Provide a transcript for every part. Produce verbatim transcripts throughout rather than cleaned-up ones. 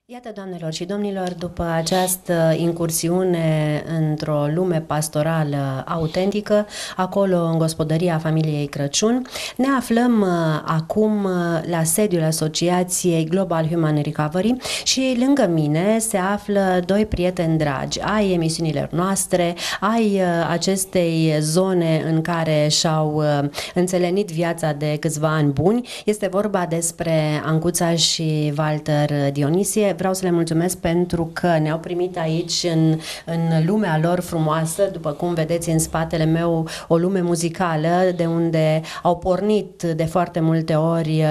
Iată, doamnelor și domnilor, după această incursiune într-o lume pastorală autentică, acolo în gospodăria familiei Crăciun, ne aflăm uh, acum uh, la sediul Asociației Global Human Recovery și lângă mine se află doi prieteni dragi ai emisiunilor noastre, ai uh, acestei zone în care și-au uh, înțelenit viața de câțiva ani buni. Este vorba despre Ancuța și Walter Dionisie. Vreau să le mulțumesc pentru că ne-au primit aici în, în lumea lor frumoasă, după cum vedeți în spatele meu, o lume muzicală de unde au pornit de foarte multe ori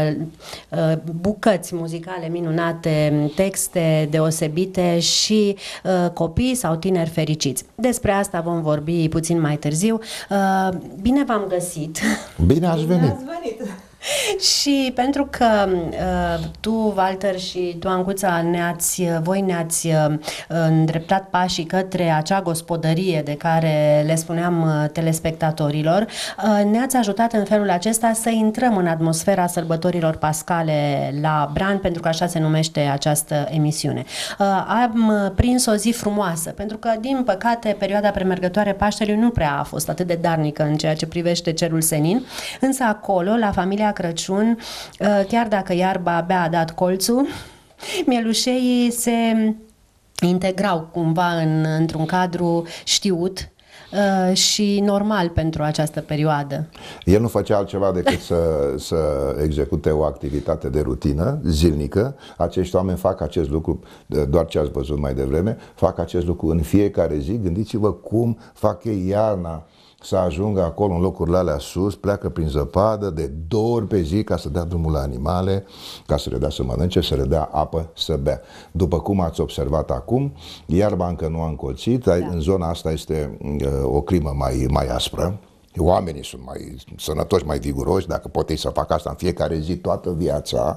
bucăți muzicale minunate, texte deosebite și copii sau tineri fericiți. Despre asta vom vorbi puțin mai târziu. Bine v-am găsit! Bine ați venit! Bine ați venit. Și pentru că uh, tu, Walter, și tu, Ancuța, ne-ați, voi ne-ați uh, îndreptat pașii către acea gospodărie de care le spuneam uh, telespectatorilor, uh, ne-ați ajutat în felul acesta să intrăm în atmosfera sărbătorilor pascale la Bran, pentru că așa se numește această emisiune. Uh, am prins o zi frumoasă, pentru că, din păcate, perioada premergătoare Paștelui nu prea a fost atât de darnică în ceea ce privește cerul senin, însă acolo, la familia Crăciun, chiar dacă iarba abia a dat colțul, mielușeii se integrau cumva în, într-un cadru știut uh, și normal pentru această perioadă. El nu făcea altceva decât să, să execute o activitate de rutină zilnică. Acești oameni fac acest lucru, doar ce ați văzut mai devreme, fac acest lucru în fiecare zi. Gândiți-vă cum fac ei iarna să ajungă acolo în locurile alea sus, pleacă prin zăpadă de două ori pe zi ca să dea drumul la animale, ca să le dea să mănânce, să le dea apă să bea. După cum ați observat acum, iarba încă nu a încolțit, da. În zona asta este uh, o climă mai, mai aspră. Oamenii sunt mai sănătoși, mai viguroși, dacă pot ei să facă asta în fiecare zi toată viața.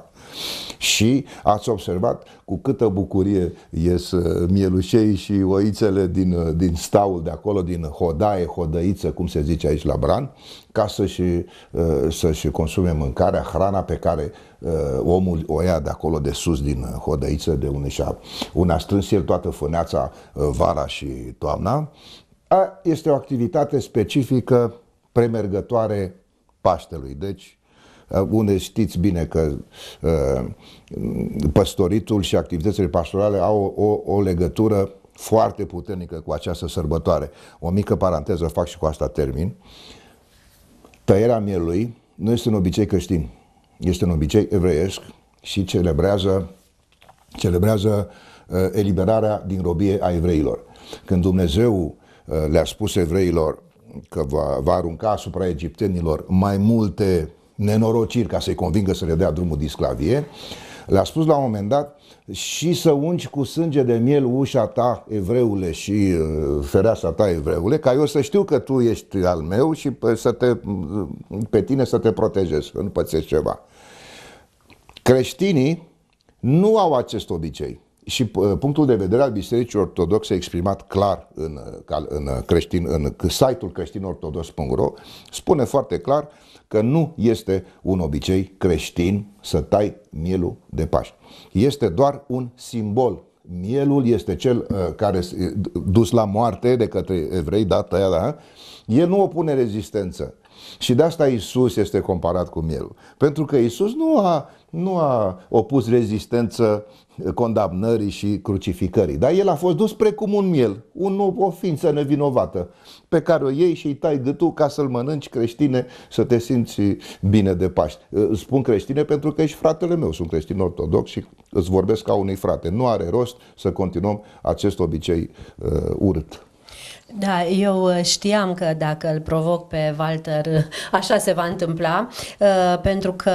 Și ați observat cu câtă bucurie ies mielușei și oițele din, din staul de acolo, din hodaie, hodăiță, cum se zice aici la Bran, ca să-și, să-și consume mâncarea, hrana pe care omul o ia de acolo de sus din hodăiță, de unde și-a unde a strâns el toată fâneața vara și toamna. Este o activitate specifică premergătoare Paștelui. Deci, unde știți bine că uh, păstoritul și activitățile pastorale au o, o legătură foarte puternică cu această sărbătoare. O mică paranteză fac și cu asta termin. Tăierea mielului nu este un obicei creștin, este un obicei evreiesc și celebrează, celebrează uh, eliberarea din robie a evreilor. Când Dumnezeu uh, le-a spus evreilor că va, va arunca asupra egiptenilor mai multe nenorociri ca să-i convingă să le dea drumul din sclavie, le-a spus la un moment dat: și să ungi cu sânge de miel ușa ta, evreule, și uh, fereastra ta, evreule, ca eu să știu că tu ești al meu și pe, să te, pe tine să te protejez, să nu pățești ceva. Creștinii nu au acest obicei. Și punctul de vedere al Bisericii Ortodoxe exprimat clar în, în, creștin, în site-ul creștin ortodox punct ro, spune foarte clar că nu este un obicei creștin să tai mielul de Paști. Este doar un simbol. Mielul este cel uh, care dus la moarte de către evrei, da, tăia, da, el nu opune rezistență. Și de asta Iisus este comparat cu mielul. Pentru că Iisus nu a, nu a opus rezistență condamnării și crucificării. Dar el a fost dus precum un miel, un, o ființă nevinovată, pe care o iei și îi tai gâtul ca să-l mănânci, creștine, să te simți bine de Paști. Îți spun creștine pentru că ești fratele meu, sunt creștin ortodox și îți vorbesc ca unui frate. Nu are rost să continuăm acest obicei uh, urât. Da, eu știam că dacă îl provoc pe Walter, așa se va întâmpla, pentru că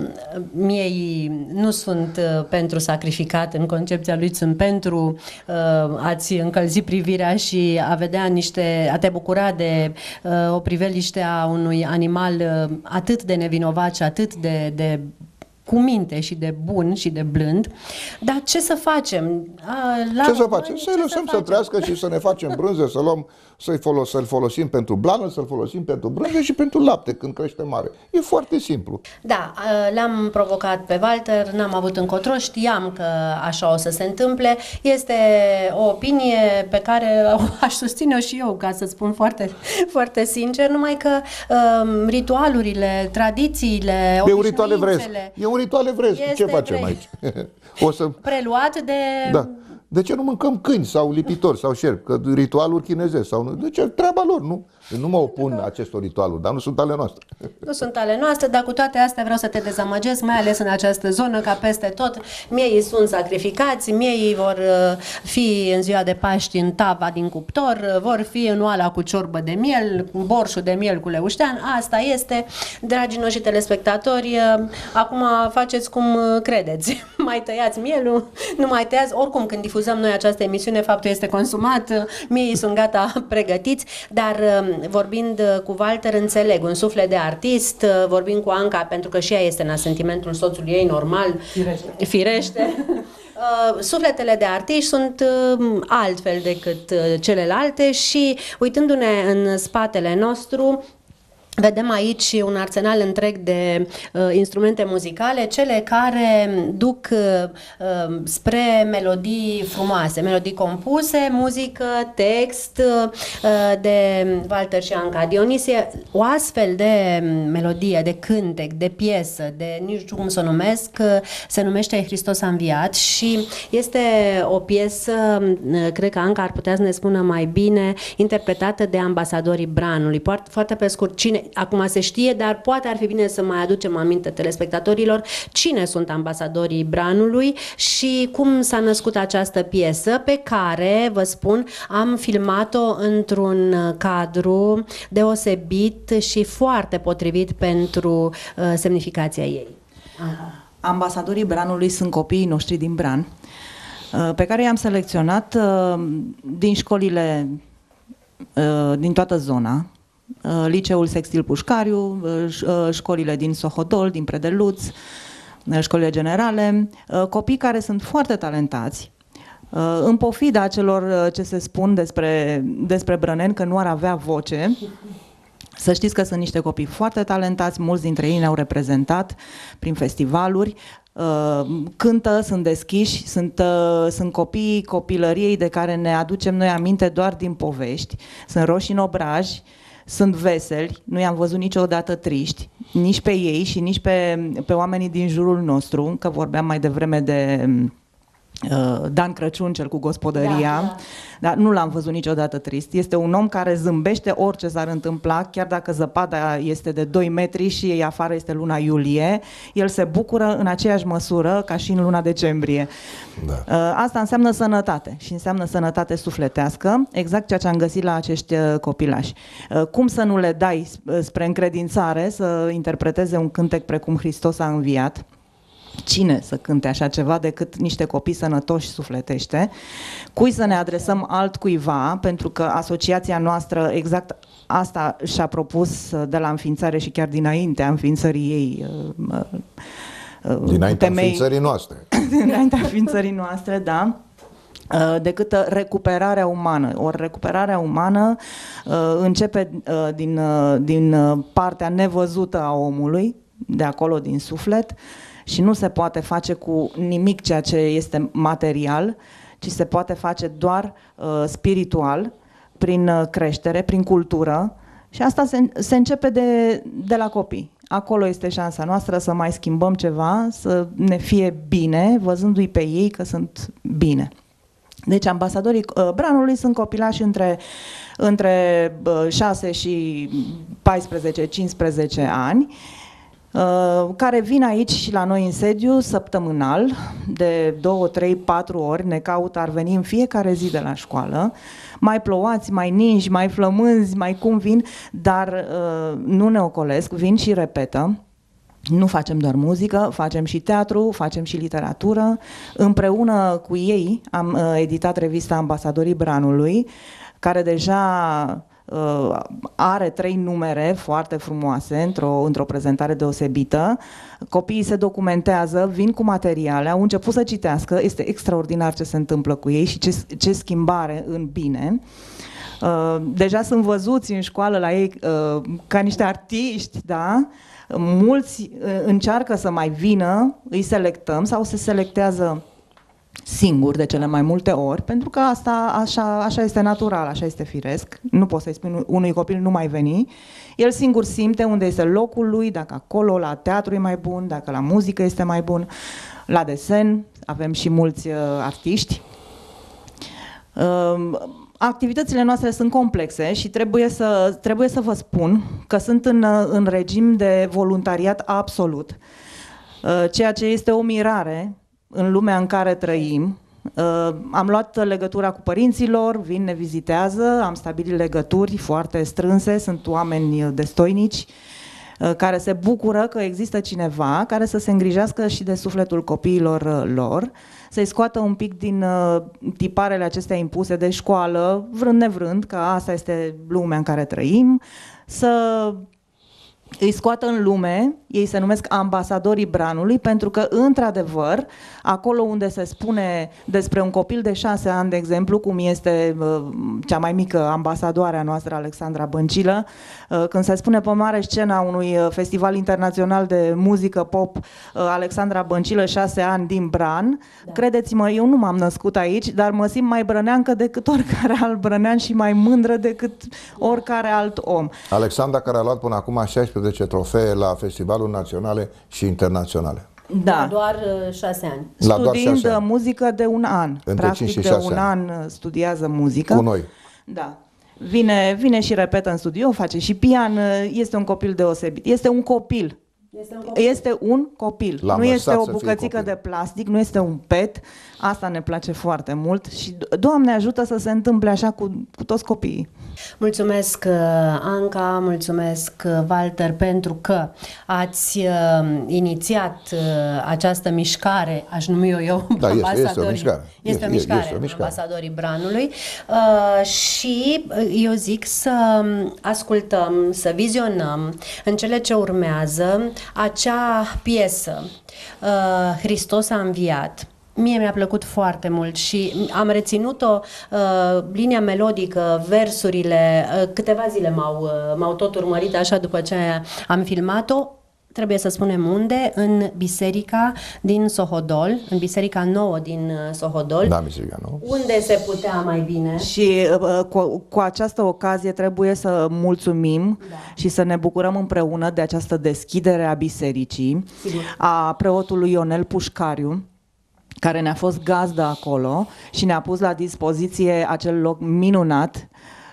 miei nu sunt pentru sacrificat în concepția lui, sunt pentru a-ți încălzi privirea și a vedea niște, a te bucura de o priveliște a unui animal atât de nevinovat și atât de, de cu minte și de bun și de blând, dar ce să facem? La ce să facem? Să-i lăsăm să, să trăiască și să ne facem brânză, să luăm, să-i folos, să-l folosim pentru blană, să-l folosim pentru brânză și pentru lapte când crește mare. E foarte simplu. Da, l-am provocat pe Walter, n-am avut încotro, știam că așa o să se întâmple. Este o opinie pe care aș susține-o și eu, ca să spun foarte, foarte sincer, numai că um, ritualurile, tradițiile, e un ritual evresc. E un ritual evresc. Ce facem vrei. aici? O să... Preluat de... Da. De ce nu mâncăm câini sau lipitori sau șerpi? Că ritualuri chinezesc sau nu. De ce? Treaba lor, nu? Eu nu mă opun da. acestor ritualuri, dar nu sunt ale noastre. Nu sunt ale noastre, dar cu toate astea vreau să te dezamăgesc, mai ales în această zonă, ca peste tot. Miei sunt sacrificați, miei vor fi în ziua de Paști în tava din cuptor, vor fi în oala cu ciorbă de miel, cu borșul de miel cu leuștean. Asta este, dragii noștri telespectatori, acum faceți cum credeți. Mai tăiați mielul, nu mai tăiați, oricum când difuzăm noi această emisiune, faptul este consumat, miei sunt gata pregătiți, dar vorbind cu Walter, înțeleg, un suflet de artist, vorbind cu Anca, pentru că și ea este în asentimentul soțului ei normal, firește, firește. Uh, sufletele de artiști sunt uh, altfel decât uh, celelalte și uitându-ne în spatele nostru, vedem aici un arsenal întreg de uh, instrumente muzicale, cele care duc uh, spre melodii frumoase, melodii compuse, muzică, text uh, de Walter și Anca Dionisie. O astfel de melodie, de cântec, de piesă, de nici nu știu cum să o numesc, uh, se numește Hristos a înviat și este o piesă, uh, cred că Anca ar putea să ne spună mai bine, interpretată de ambasadorii Branului. Foarte, foarte pe scurt, cine acum se știe, dar poate ar fi bine să mai aducem aminte telespectatorilor cine sunt ambasadorii Branului și cum s-a născut această piesă pe care, vă spun, am filmat-o într-un cadru deosebit și foarte potrivit pentru uh, semnificația ei. Aha. Ambasadorii Branului sunt copiii noștri din Bran, uh, pe care i-am selecționat uh, din școlile uh, din toată zona, Liceul Sextil Pușcariu, școlile din Sohodol, din Predeluț, școlile generale, copii care sunt foarte talentați, în pofida celor ce se spun despre, despre brăneni că nu ar avea voce. Să știți că sunt niște copii foarte talentați, mulți dintre ei ne-au reprezentat prin festivaluri, cântă, sunt deschiși, sunt, sunt copiii copilăriei de care ne aducem noi aminte doar din povești, sunt roși în obraj, sunt veseli, nu i-am văzut niciodată triști, nici pe ei și nici pe, pe oamenii din jurul nostru, că vorbeam mai devreme de uh, Dan Crăciun, cel cu gospodăria, da, da. Dar nu l-am văzut niciodată trist. Este un om care zâmbește orice s-ar întâmpla, chiar dacă zăpada este de doi metri și afară este luna iulie, el se bucură în aceeași măsură ca și în luna decembrie. Da. Asta înseamnă sănătate și înseamnă sănătate sufletească, exact ceea ce am găsit la acești copilași. Cum să nu le dai spre încredințare să interpreteze un cântec precum Hristos a înviat? Cine să cânte așa ceva decât niște copii sănătoși sufletește? Cui să ne adresăm altcuiva, pentru că asociația noastră exact asta și-a propus de la înființare și chiar dinaintea înființării ei. Dinaintea înființării noastre. Dinaintea înființării noastre, da. Decât recuperarea umană. O recuperare umană începe din, din partea nevăzută a omului, de acolo din suflet, și nu se poate face cu nimic ceea ce este material, ci se poate face doar uh, spiritual, prin uh, creștere, prin cultură, și asta se, se începe de, de la copii. Acolo este șansa noastră să mai schimbăm ceva, să ne fie bine, văzându-i pe ei că sunt bine. Deci ambasadorii uh, Branului sunt copilași între, între uh, șase și paisprezece cincisprezece ani, care vin aici și la noi în sediu săptămânal, de două, trei, patru ori, ne caută, ar veni în fiecare zi de la școală, mai plouați, mai ninși, mai flămânzi, mai cum vin, dar uh, nu ne ocolesc, vin și repetă. Nu facem doar muzică, facem și teatru, facem și literatură. Împreună cu ei am uh, editat revista Ambasadorii Branului, care deja are trei numere foarte frumoase într-o, într-o prezentare deosebită. Copiii se documentează, vin cu materiale, au început să citească, este extraordinar ce se întâmplă cu ei și ce, ce schimbare în bine. Deja sunt văzuți în școală la ei ca niște artiști, da? Mulți încearcă să mai vină, îi selectăm sau se selectează singur de cele mai multe ori, pentru că asta așa, așa este natural, așa este firesc. Nu poți să-i spui unui copil nu mai veni. El singur simte unde este locul lui, dacă acolo la teatru e mai bun, dacă la muzică este mai bun, la desen, avem și mulți uh, artiști. Uh, activitățile noastre sunt complexe și trebuie să, trebuie să vă spun că sunt în, în regim de voluntariat absolut, uh, ceea ce este o mirare în lumea în care trăim. Uh, am luat legătura cu părinților, vin, ne vizitează, am stabilit legături foarte strânse, sunt oameni destoinici uh, care se bucură că există cineva care să se îngrijească și de sufletul copiilor uh, lor, să-i scoată un pic din uh, tiparele acestea impuse de școală, vrând nevrând, că asta este lumea în care trăim, să îi scoată în lume. Ei se numesc ambasadorii Branului, pentru că, într-adevăr, acolo unde se spune despre un copil de șase ani, de exemplu, cum este uh, cea mai mică ambasadoare a noastră, Alexandra Băncilă, uh, când se spune pe mare scena unui festival internațional de muzică pop, uh, Alexandra Băncilă, șase ani, din Bran, da. Credeți-mă, eu nu m-am născut aici, dar mă simt mai brăneancă decât oricare alt brănean și mai mândră decât oricare alt om. Alexandra, care a luat până acum șaisprezece trofee la festivaluri naționale și internaționale. Da. La doar șase ani. La Studiind doar muzică de un an. Între Practic de un ani. an studiază muzică. Cu noi. Da. Vine, vine și repetă în studio, face și pian, este un copil deosebit. Este un copil. Este un copil. Este un copil. Nu este o bucățică de plastic, nu este un pet. Asta ne place foarte mult și Doamne ajută să se întâmple așa cu, cu toți copiii. Mulțumesc, Anca, mulțumesc, Walter, pentru că ați uh, inițiat uh, această mișcare, aș numi eu, eu da, este, este o mișcare. Este, este o mișcare, este o mișcare. Ambasadorii Branului uh, și eu zic să ascultăm, să vizionăm în cele ce urmează acea piesă, uh, Hristos a înviat. Mie mi-a plăcut foarte mult și am reținut-o, uh, linia melodică, versurile, uh, câteva zile m-au, uh, m-au tot urmărit așa după ce am filmat-o. Trebuie să spunem unde, în biserica din Sohodol, în biserica nouă din Sohodol. Da, biserica nouă. Unde se putea mai bine. Și uh, cu, cu această ocazie trebuie să mulțumim, da, și să ne bucurăm împreună de această deschidere a bisericii, sigur, a preotului Ionel Pușcariu, care ne-a fost gazdă acolo și ne-a pus la dispoziție acel loc minunat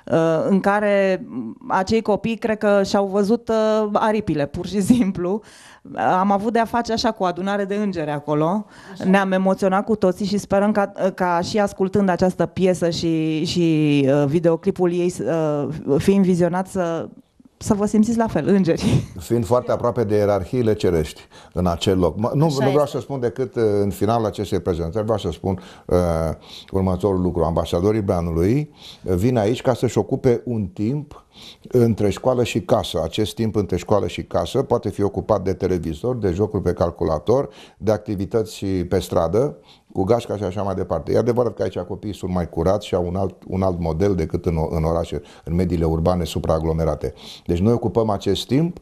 în care acei copii cred că și-au văzut aripile, pur și simplu. Am avut de-a face așa cu o adunare de îngeri acolo. Ne-am emoționat cu toții și sperăm ca, ca și ascultând această piesă și, și videoclipul ei fiind vizionat să să vă simțiți la fel, îngerii. Fiind foarte aproape de ierarhiile cerești în acel loc. Nu, nu vreau este. să spun decât în finalul acestei prezentări, vreau să spun uh, următorul lucru. Ambasadorii Branului vin aici ca să-și ocupe un timp între școală și casă. Acest timp între școală și casă poate fi ocupat de televizor, de jocuri pe calculator, de activități pe stradă, cu gașca și așa mai departe. E adevărat că aici copiii sunt mai curați și au un alt, un alt model decât în, în orașe, în mediile urbane supraaglomerate. Deci noi ocupăm acest timp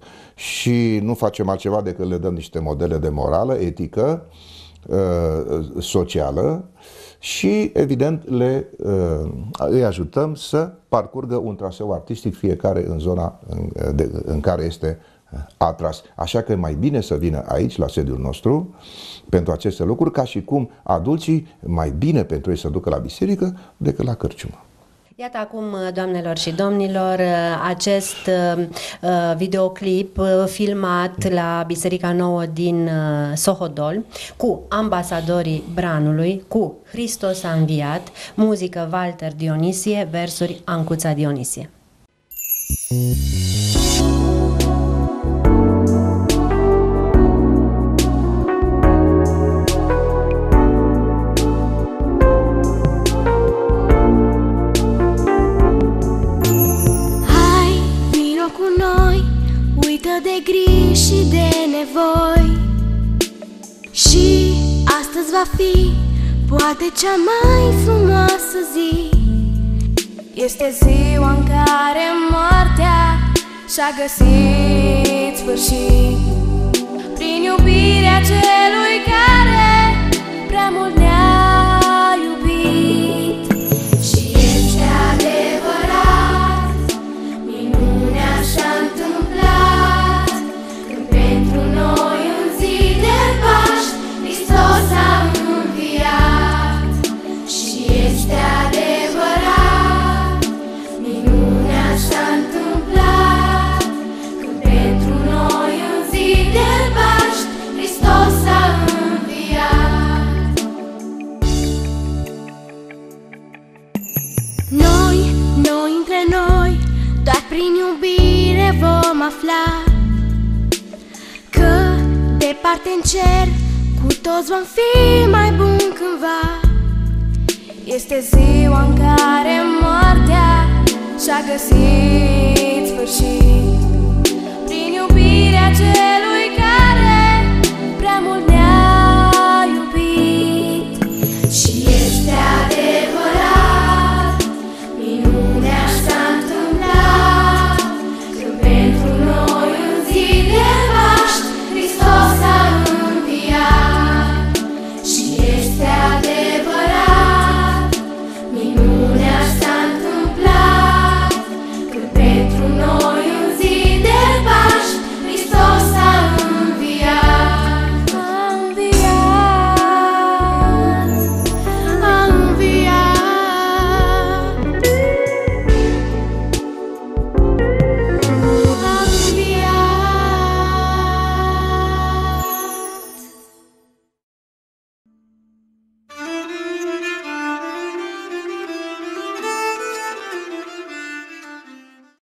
și nu facem altceva decât le dăm niște modele de morală, etică, socială și, evident, le, îi ajutăm să parcurgă un traseu artistic fiecare în zona în, de, în care este atras. Așa că e mai bine să vină aici, la sediul nostru, pentru aceste lucruri, ca și cum adulții mai bine pentru ei să ducă la biserică decât la cărciumă. Iată acum, doamnelor și domnilor, acest videoclip filmat la Biserica Nouă din Sohodol cu ambasadorii Branului, cu Hristos a înviat, muzică Walter Dionisie, versuri Ancuța Dionisie. va fi poate cea mai frumoasă zi. Este ziua în care moartea și-a găsit sfârșit, prin iubirea celui care prea mult ne-a iubit. Și este adevărat, minunea și-a întâmplat, când pentru noi în zi de Paști Hristos a înviat. Și este adevărat, minunea și-a întâmplat, când pentru noi în zi de Paști Hristos a înviat. Noi, noi între noi, doar prin iubire vom afla că departe în cer cu toți vom fi mai buni cândva. Este ziua în care moartea și-a găsit sfârșit,